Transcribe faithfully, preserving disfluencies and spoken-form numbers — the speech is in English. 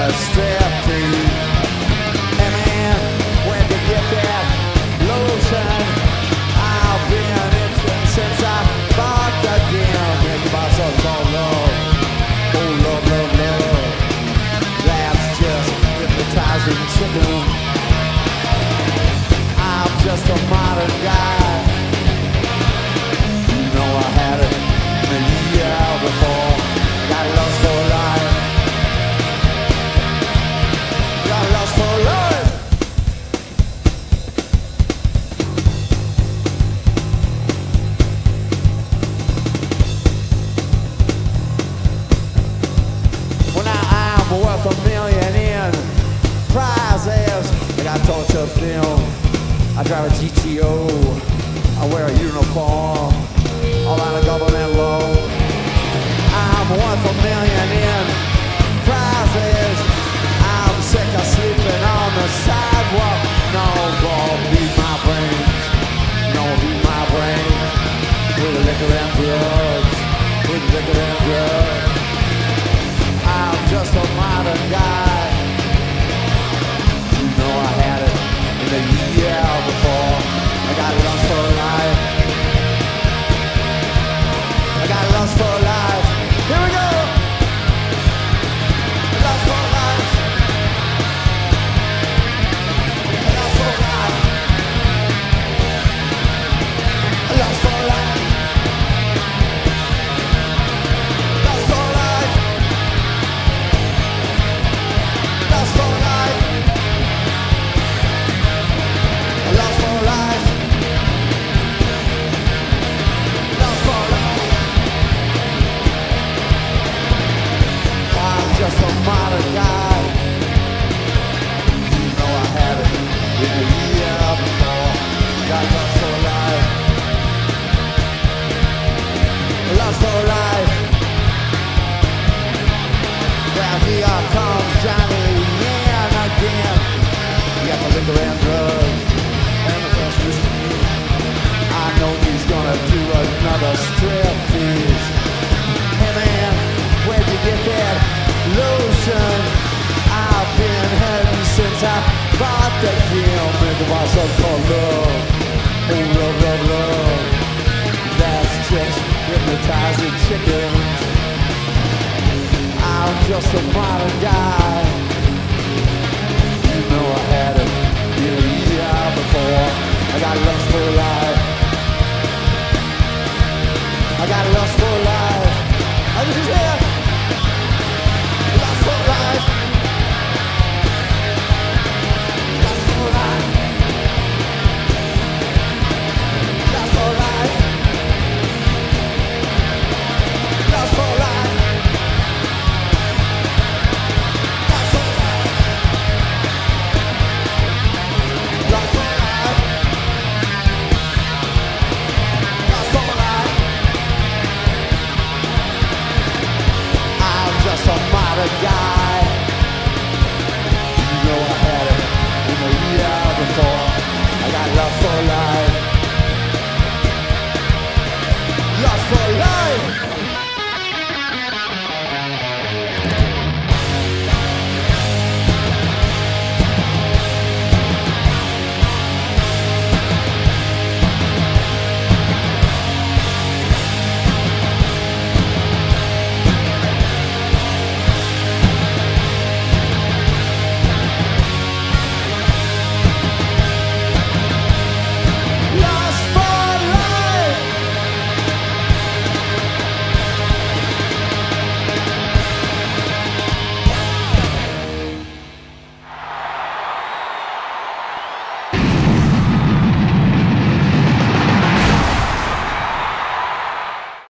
striptease. Hey man, where'd you get that lotion? I've been itching since I bought the gym. Make myself call love. Oh, love, love, love. That's just hypnotizing chicken. I'm just a modern guy. You know I had it a year before. Got lost for life. Got lost for life. Well, now I'm worth a million in prizes. I got torture film. I drive a G T O. I wear a uniform. All out of government law. I'm worth a million in prizes. I'm sick of sleeping on the sidewalk. No, won't beat my brains. No, beat my brains. With liquor and drugs. With liquor and drugs. I'm just a modern guy. You know I had it in the year before. I got lost for life. I got lost for life. Here we go. Lost for life. Lost for life. Lost for life. Lost for life. Lost for life. Lost for life. Lost for life. I'm just a modern guy. You know I had it in the year before. Got lost for life. Lost for life. Now here comes Johnny in again. Got the liquor and drugs. And the first whiskey. I know he's gonna do another striptease. Hey man, where'd you get that lotion? I've been heading since I bought the gym. Make myself call love. Oh, love, love, love. That's just hypnotizing chickens. I'm just a modern guy.